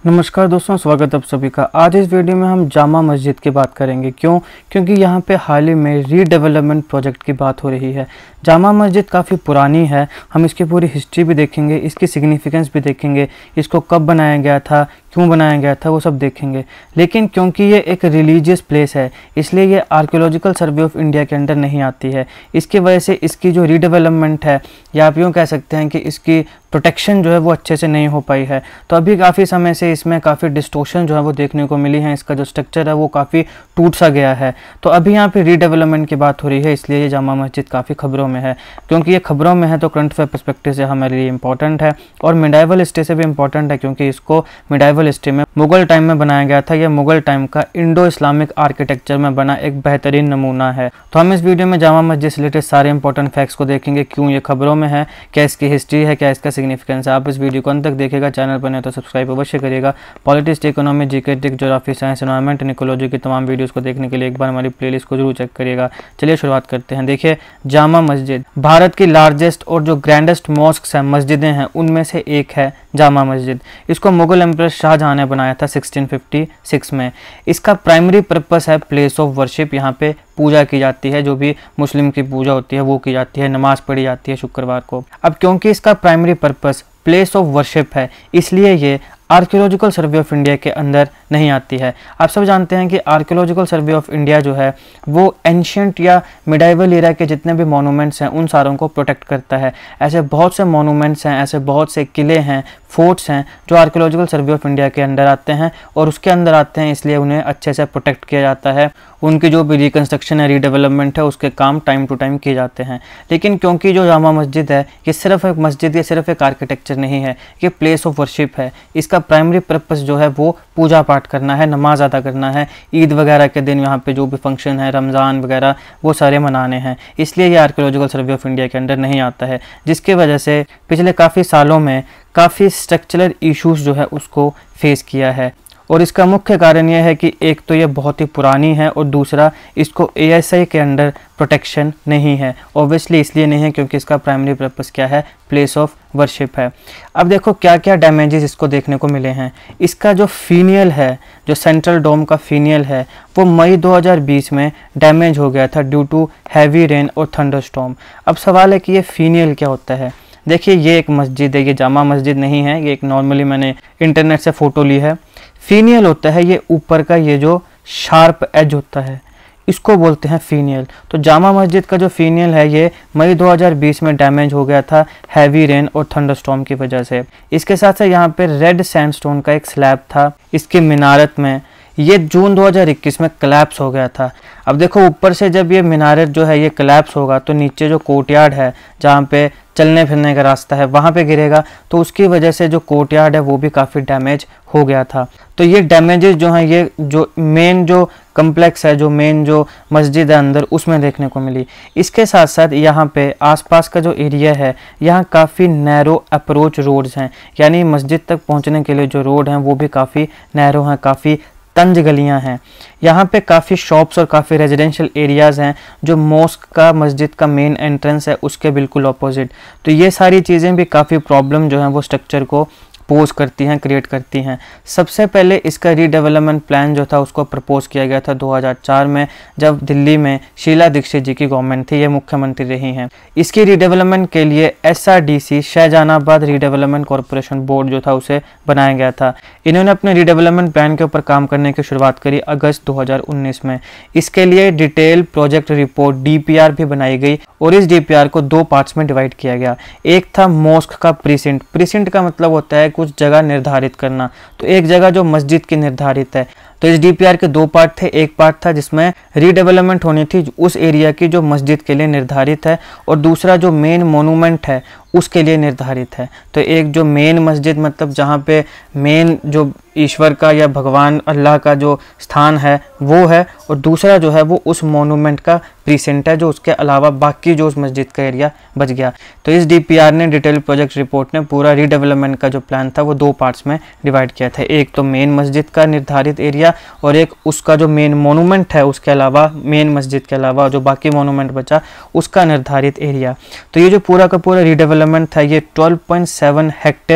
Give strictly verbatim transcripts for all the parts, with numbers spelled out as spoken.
नमस्कार दोस्तों, स्वागत है आप सभी का। आज इस वीडियो में हम जामा मस्जिद की बात करेंगे। क्यों? क्योंकि यहाँ पे हाल ही में रीडेवलपमेंट प्रोजेक्ट की बात हो रही है। जामा मस्जिद काफ़ी पुरानी है, हम इसकी पूरी हिस्ट्री भी देखेंगे, इसकी सिग्निफिकेंस भी देखेंगे, इसको कब बनाया गया था, क्यों बनाया गया था, वो सब देखेंगे। लेकिन क्योंकि ये एक रिलीजियस प्लेस है, इसलिए ये आर्कियोलॉजिकल सर्वे ऑफ इंडिया के अंडर नहीं आती है। इसकी वजह से इसकी जो रीडेवलपमेंट है, या आप यूँ कह सकते हैं कि इसकी प्रोटेक्शन जो है वो अच्छे से नहीं हो पाई है। तो अभी काफ़ी समय से इसमें काफ़ी डिस्टोर्शन जो है वो देखने को मिली है, इसका जो स्ट्रक्चर है वो काफ़ी टूट सा गया है। तो अभी यहाँ पे रीडेवलपमेंट की बात हो रही है, इसलिए ये जामा मस्जिद काफ़ी खबरों में है। क्योंकि ये खबरों में है तो करंट अफेयर पर्सपेक्टिव से हमारे लिए इंपॉर्टेंट है, और मिडाइवल हिस्ट्री से भी इंपॉर्टेंट है, क्योंकि इसको मिडाइवल हिस्ट्री में मुगल टाइम में बनाया गया था। यह मुगल टाइम का इंडो इस्लामिक आर्किटेक्चर में बना एक बेहतरीन नमूना है। तो हम इस वीडियो में जामा मस्जिद से रिलेटेड सारे इंपॉर्टेंट फैक्ट्स को देखेंगे, क्यों ये खबरों में है, क्या इसकी हिस्ट्री है, क्या इसका सिग्निफिकेंस है। आप इस वीडियो को अंत तक देखेगा, चैनल पर नहीं तो सब्सक्राइब अवश्य करिएगा। पॉलिटिक्स, इकोनॉमी, जीके, टिक, geography, science, environment and ecology की तमाम वीडियोस को देखने के लिए एक बार हमारी प्लेलिस्ट को जरूर चेक करिएगा। चलिए शुरुआत करते हैं। देखिए, जामा मस्जिद भारत की लार्जेस्ट और जो ग्रैंडेस्ट मॉस्क्स हैं, मस्जिदें हैं, उनमें से एक है जामा मस्जिद। इसको मुगल एम्परर शाहजहां ने बनाया था सिक्सटीन फिफ्टी सिक्स में। इसका प्राइमरी पर्पस है प्लेस ऑफ वर्शिप। यहाँ पे पूजा की जाती है, जो भी मुस्लिम की पूजा होती है वो की जाती है, नमाज पढ़ी जाती है शुक्रवार को। अब क्योंकि इसका primary purpose place of worship है, इसलिए ये आर्कियोलॉजिकल सर्वे ऑफ इंडिया के अंदर नहीं आती है। आप सब जानते हैं कि आर्कियोलॉजिकल सर्वे ऑफ इंडिया जो है वो एंशियंट या मिडाइवल एरा के जितने भी मॉन्यूमेंट्स हैं उन सारों को प्रोटेक्ट करता है। ऐसे बहुत से मॉन्यूमेंट्स हैं, ऐसे बहुत से किले हैं, फोर्ट्स हैं जो आर्कियोलॉजिकल सर्वे ऑफ इंडिया के अंदर आते हैं, और उसके अंदर आते हैं इसलिए उन्हें अच्छे से प्रोटेक्ट किया जाता है। उनकी जो भी रिकन्स्ट्रक्शन है, रीडेवलपमेंट है, उसके काम टाइम टू टाइम किए जाते हैं। लेकिन क्योंकि जो जामा मस्जिद है ये सिर्फ एक मस्जिद, ये सिर्फ एक आर्किटेक्चर नहीं है, ये प्लेस ऑफ वर्शिप है। इसका प्राइमरी पर्पस जो है वो पूजा पाठ करना है, नमाज अदा करना है, ईद वगैरह के दिन यहाँ पे जो भी फंक्शन है, रमज़ान वगैरह, वो सारे मनाने हैं। इसलिए ये आर्कियोलॉजिकल सर्वे ऑफ इंडिया के अंडर नहीं आता है, जिसकी वजह से पिछले काफ़ी सालों में काफ़ी स्ट्रक्चरल इश्यूज जो है उसको फेस किया है। और इसका मुख्य कारण यह है कि एक तो ये बहुत ही पुरानी है, और दूसरा इसको ए एस आई के अंडर प्रोटेक्शन नहीं है। ऑब्वियसली इसलिए नहीं है क्योंकि इसका प्राइमरी पर्पस क्या है, प्लेस ऑफ वर्शिप है। अब देखो क्या क्या डैमेजेस इसको देखने को मिले हैं। इसका जो फीनियल है, जो सेंट्रल डोम का फीनियल है, वो मई दो हज़ार बीस में डैमेज हो गया था ड्यू टू हैवी रेन और थंडरस्टॉर्म। अब सवाल है कि ये फीनियल क्या होता है। देखिए, ये एक मस्जिद है, ये जामा मस्जिद नहीं है, ये एक नॉर्मली मैंने इंटरनेट से फ़ोटो ली है। फीनियल होता है ये ऊपर का ये जो शार्प एज होता है, इसको बोलते हैं फीनियल। तो जामा मस्जिद का जो फीनियल है ये मई दो हज़ार बीस में डैमेज हो गया था हैवी रेन और थंडरस्टॉर्म की वजह से। इसके साथ साथ यहाँ पे रेड सैंडस्टोन का एक स्लैब था इसकी मिनारत में, ये जून दो हज़ार इक्कीस में कोलैप्स हो गया था। अब देखो, ऊपर से जब ये मिनारत जो है ये कोलैप्स होगा तो नीचे जो कोर्टयार्ड है, जहाँ पे चलने फिरने का रास्ता है, वहाँ पे गिरेगा, तो उसकी वजह से जो कोर्टयार्ड है वो भी काफ़ी डैमेज हो गया था। तो ये डैमेजेस जो हैं ये जो मेन जो कम्प्लेक्स है, जो मेन जो मस्जिद है अंदर, उसमें देखने को मिली। इसके साथ साथ यहाँ पे आसपास का जो एरिया है, यहाँ काफ़ी नैरो अप्रोच रोड्स हैं, यानी मस्जिद तक पहुँचने के लिए जो रोड हैं वो भी काफ़ी नैरो हैं, काफ़ी तंज गलियां हैं। यहाँ पे काफ़ी शॉप्स और काफ़ी रेजिडेंशियल एरियाज़ हैं, जो मॉस्क का, मस्जिद का मेन एंट्रेंस है उसके बिल्कुल ऑपोजिट। तो ये सारी चीज़ें भी काफ़ी प्रॉब्लम जो हैं वो स्ट्रक्चर को पोज करती हैं, क्रिएट करती हैं। सबसे पहले इसका रीडेवलपमेंट प्लान जो था उसको प्रपोज किया गया था दो हज़ार चार में, जब दिल्ली में शीला दीक्षित जी की गवर्नमेंट थी, ये मुख्यमंत्री रही हैं। इसकी रीडेवलपमेंट के लिए S R D C Shahjahanabad redevelopment corporation board जो था उसे बनाया गया था। इन्होंने अपने रीडेवलपमेंट प्लान के ऊपर काम करने की शुरुआत करी अगस्त दो हज़ार उन्नीस में। इसके लिए detail project report D P R भी बनाई गई, और इस डी पी आर को दो पार्ट्स में डिवाइड किया गया। एक था मॉस्क का प्रीसिंट। प्रीसिंट का मतलब होता है कुछ जगह निर्धारित करना, तो एक जगह जो मस्जिद की निर्धारित है। तो इस डी पी आर के दो पार्ट थे। एक पार्ट था जिसमें रीडेवलपमेंट होनी थी उस एरिया की जो मस्जिद के लिए निर्धारित है, और दूसरा जो मेन मोनूमेंट है उसके लिए निर्धारित है। तो एक जो मेन मस्जिद, मतलब जहाँ पे मेन जो ईश्वर का या भगवान अल्लाह का जो स्थान है वो है, और दूसरा जो है वो उस मोनूमेंट का प्रीसेंट है, जो उसके अलावा बाकी जो उस मस्जिद का एरिया बच गया। तो इस डी पी आर ने, डिटेल प्रोजेक्ट रिपोर्ट ने, पूरा रीडेवलपमेंट का जो प्लान था वो दो पार्ट्स में डिवाइड किया था। एक तो मेन मस्जिद का निर्धारित एरिया, और एक उसका जो मेन मोनूमेंट है उसके अलावा, मेन मस्जिद के अलावा जो बाकी मोनूमेंट बचा उसका निर्धारित एरिया। तो ये जो पूरा का पूरा रीडेवलपमेंट था ये ट्वेल्व पॉइंट सेवन हेक्टेयर्स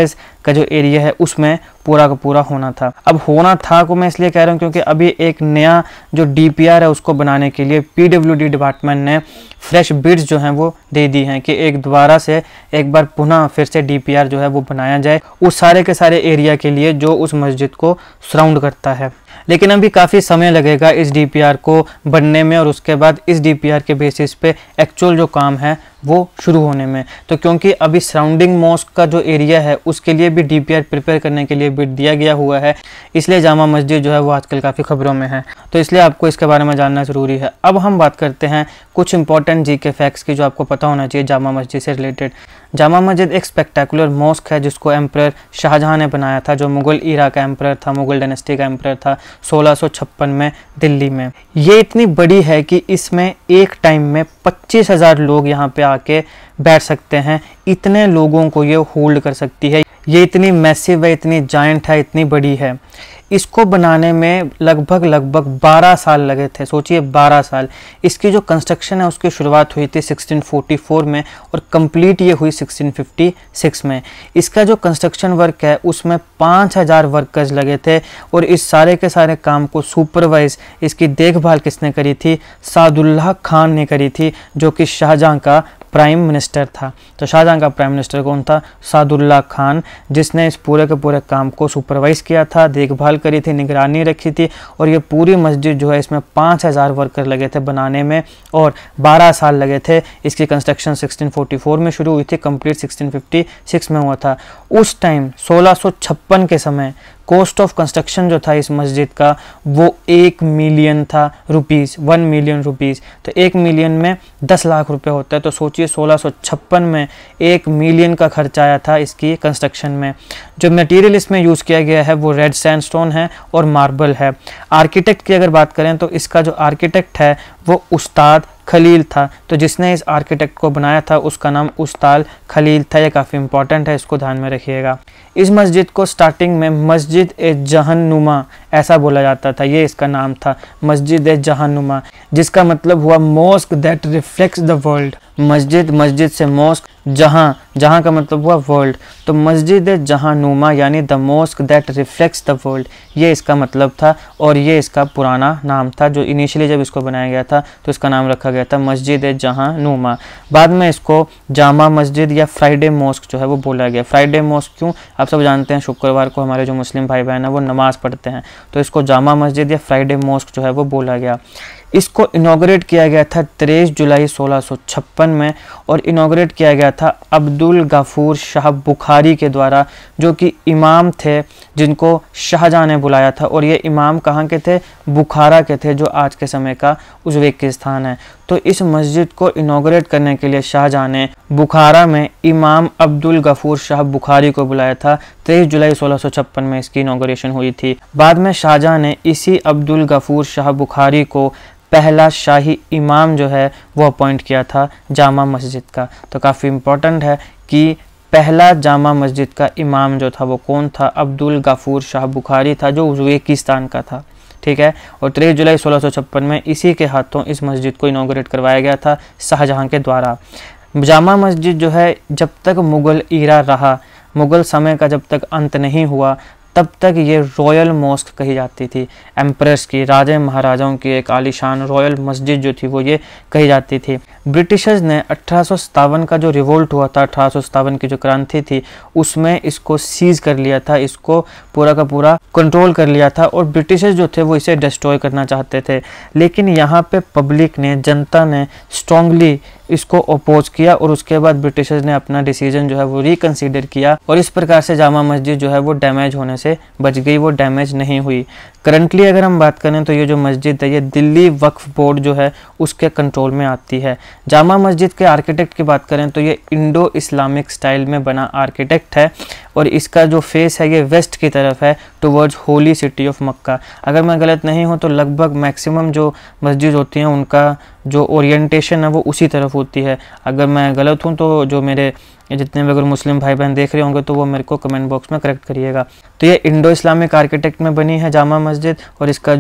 का जो एरिया है उसमें पूरा का पूरा होना था। अब होना था को मैं इसलिए कह रहा हूँ क्योंकि अभी एक नया जो डीपीआर है उसको बनाने के लिए पीडब्ल्यूडी डिपार्टमेंट ने फ्रेश बिड्स जो हैं वो दे दी हैं कि एक दोबारा से एक बार पुनः फिर से डीपीआर जो है वो बनाया जाए उस सारे के सारे एरिया के लिए जो उस मस्जिद को सराउंड करता है। लेकिन अभी काफ़ी समय लगेगा इस डीपीआर को बनने में और उसके बाद इस डीपीआर के बेसिस पे एक्चुअल जो काम है वो शुरू होने में। तो क्योंकि अभी सराउंडिंग मॉस्क का जो एरिया है उसके लिए भी डीपीआर प्रिपेयर करने के लिए बिड दिया गया हुआ है, इसलिए जामा मस्जिद जो है वो आजकल काफ़ी खबरों में है, तो इसलिए आपको इसके बारे में जानना ज़रूरी है। अब हम बात करते हैं कुछ इंपॉर्टेंट जी के फैक्ट्स की जो आपको पता होना चाहिए जामा मस्जिद से रिलेटेड। जामा मस्जिद एक स्पेक्टेकुलर मॉस्क है जिसको एम्परर शाहजहां ने बनाया था, जो मुगल ईरा का एम्परर था, मुगल डायनेस्टी का एम्परर था सोलह सौ छप्पन में दिल्ली में। ये इतनी बड़ी है कि इसमें एक टाइम में पच्चीस हज़ार लोग यहाँ पे आके बैठ सकते हैं, इतने लोगों को ये होल्ड कर सकती है। ये इतनी मैसिव है, इतनी जायंट है, इतनी बड़ी है। इसको बनाने में लगभग लगभग बारह साल लगे थे, सोचिए बारह साल। इसकी जो कंस्ट्रक्शन है उसकी शुरुआत हुई थी सोलह सौ चौवालीस में और कंप्लीट ये हुई सोलह सौ छप्पन में। इसका जो कंस्ट्रक्शन वर्क है उसमें पाँच हज़ार वर्कर्स लगे थे और इस सारे के सारे काम को सुपरवाइज, इसकी देखभाल किसने करी थी? सादुल्लाह खान ने करी थी, जो कि शाहजहां का प्राइम मिनिस्टर था। तो शाहजहां का प्राइम मिनिस्टर कौन था? सादुल्लाह खान, जिसने इस पूरे के पूरे काम को सुपरवाइज किया था, देखभाल करी थी, निगरानी रखी थी। और ये पूरी मस्जिद जो है इसमें पाँच हज़ार वर्कर लगे थे बनाने में और बारह साल लगे थे। इसकी कंस्ट्रक्शन सोलह सौ चौवालीस में शुरू हुई थी, कंप्लीट सोलह सौ छप्पन में हुआ था। उस टाइम सोलह सौ छप्पन के समय कॉस्ट ऑफ कंस्ट्रक्शन जो था इस मस्जिद का वो एक मिलियन था रुपीज़, वन मिलियन रुपीज़। तो एक मिलियन में दस लाख रुपए होता है, तो सोचिए सोलह सौ छप्पन में एक मिलियन का खर्चा आया था इसकी कंस्ट्रक्शन में। जो मटेरियल इसमें यूज़ किया गया है वो रेड सैंडस्टोन है और मार्बल है। आर्किटेक्ट की अगर बात करें तो इसका जो आर्किटेक्ट है वो उस्ताद खलील था। तो जिसने इस आर्किटेक्ट को बनाया था उसका नाम उस्ताद खलील था। ये काफ़ी इंपॉर्टेंट है, इसको ध्यान में रखिएगा। इस मस्जिद को स्टार्टिंग में मस्जिद ए जहन्नुमा ऐसा बोला जाता था, ये इसका नाम था, मस्जिद ए जहन्नुमा, जिसका मतलब हुआ mosque that reflects the world. मस्जिद, मस्जिद से मॉस्क, जहाँ, जहाँ का मतलब हुआ वर्ल्ड, तो मस्जिद ए जहन्नुमा यानी the mosque that reflects the world, ये इसका मतलब था। और ये इसका पुराना नाम था, जो इनिशियली जब इसको बनाया गया था तो इसका नाम रखा गया था मस्जिद ए जहन्नुमा। बाद में इसको जामा मस्जिद या फ्राइडे मॉस्क जो है वो बोला गया। फ्राइडे मॉस्क क्यों? आप सब जानते हैं शुक्रवार को हमारे जो मुस्लिम भाई बहन हैं वो नमाज पढ़ते हैं, तो इसको जामा मस्जिद या फ्राइडे मॉस्क जो है वो बोला गया। इसको इनॉग्रेट किया गया था तेईस जुलाई सोलह सौ छप्पन में और इनॉग्रेट किया गया था अब्दुल गफूर शाह बुखारी के द्वारा, जो कि इमाम थे जिनको शाहजहां ने बुलाया था। और ये इमाम कहाँ के थे? बुखारा के थे, जो आज के समय का उज़्बेकिस्तान है। तो इस मस्जिद को इनॉग्रेट करने के लिए शाहजहां ने बुखारा में इमाम अब्दुल गफूर शाह बुखारी को बुलाया था। तेईस जुलाई सोलह सौ छप्पन में इसकी इनॉग्रेशन हुई थी। बाद में शाहजहां ने इसी अब्दुल गफूर शाह बुखारी को पहला शाही इमाम जो है वो अपॉइंट किया था जामा मस्जिद का। तो काफ़ी इम्पोर्टेंट है कि पहला जामा मस्जिद का इमाम जो था वो कौन था? अब्दुल गफूर शाह बुखारी था, जो उज़्बेकिस्तान का था। ठीक है। और तेईस जुलाई सोलह सौ छप्पन में इसी के हाथों इस मस्जिद को इनॉग्रेट करवाया गया था शाहजहां के द्वारा। जामा मस्जिद जो है जब तक मुग़ल ईरा रहा, मुग़ल समय का जब तक अंत नहीं हुआ, तब तक ये रॉयल मॉस्क कही जाती थी। एम्प्रेस की, राजे महाराजाओं की एक आलीशान रॉयल मस्जिद जो थी वो ये कही जाती थी। ब्रिटिशर्स ने अठारह सौ सत्तावन का जो रिवोल्ट हुआ था, अठारह सौ सत्तावन की जो क्रांति थी, उसमें इसको सीज कर लिया था, इसको पूरा का पूरा कंट्रोल कर लिया था। और ब्रिटिशर्स जो थे वो इसे डिस्ट्रॉय करना चाहते थे, लेकिन यहाँ पे पब्लिक ने, जनता ने स्ट्रांगली इसको अपोज किया और उसके बाद ब्रिटिशर्स ने अपना डिसीजन जो है वो रिकंसीडर किया और इस प्रकार से जामा मस्जिद जो है वो डैमेज होने से बच गई, वो डैमेज नहीं हुई। करंटली अगर हम बात करें तो ये जो मस्जिद है ये दिल्ली वक्फ बोर्ड जो है उसके कंट्रोल में आती है। जामा मस्जिद के आर्किटेक्ट की बात करें तो ये इंडो इस्लामिक स्टाइल में बना आर्किटेक्ट है और इसका जो फेस है ये वेस्ट की तरफ है, towards holy city of Mecca. अगर मैं गलत नहीं हूँ तो लगभग मैक्सिमम जो मस्जिद होती हैं उनका जो ओरिएंटेशन है वो उसी तरफ होती है। अगर मैं गलत हूँ तो जो मेरे जितने भी अगर मुस्लिम भाई बहन देख रहे होंगे तो वो मेरे को कमेंट बॉक्स में करेक्ट करिएगा। तो ये इंडो इस्लामिक आर्किटेक्ट में बनी है जामा मस्जिद और इसका जो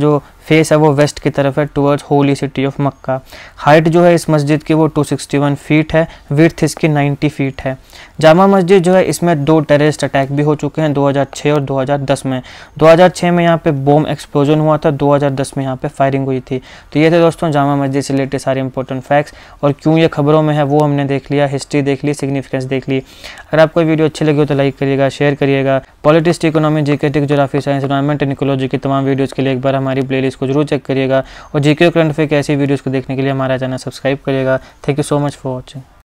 फेस है वो वेस्ट की तरफ है towards holy city of Mecca. Height जो है इस मस्जिद की वो दो सौ इकसठ फीट है, विड्थ इसकी नब्बे फीट है। जामा मस्जिद जो है इसमें दो टेररिस्ट अटैक भी हो चुके हैं दो हज़ार छह और दो हज़ार दस में। दो हज़ार छह में यहाँ पे बॉम्ब एक्सप्लोजन हुआ था, दो हज़ार दस में यहाँ पे फायरिंग हुई थी। तो ये थे दोस्तों जामा मस्जिद से रिलेटेड सारे इंपॉर्टेंट फैक्ट्स, और क्यों ये खबरों में है वो हमने देख लिया, हिस्ट्री देख ली, सिग्निफिकेंस देख ली। अगर आपको वीडियो अच्छी लगी हो तो लाइक करिएगा, शेयर करिएगा। Politics, economy, GK, geography, science, environment and ecology की तमाम वीडियोज़ के लिए एक बार हमारी प्लेलिस्ट को जरूर चेक करिएगा, और जीके और करंट अफेयर की ऐसी वीडियोज़ को देखने के लिए हमारा चैनल सब्सक्राइब करिएगा। Thank you so much for watching.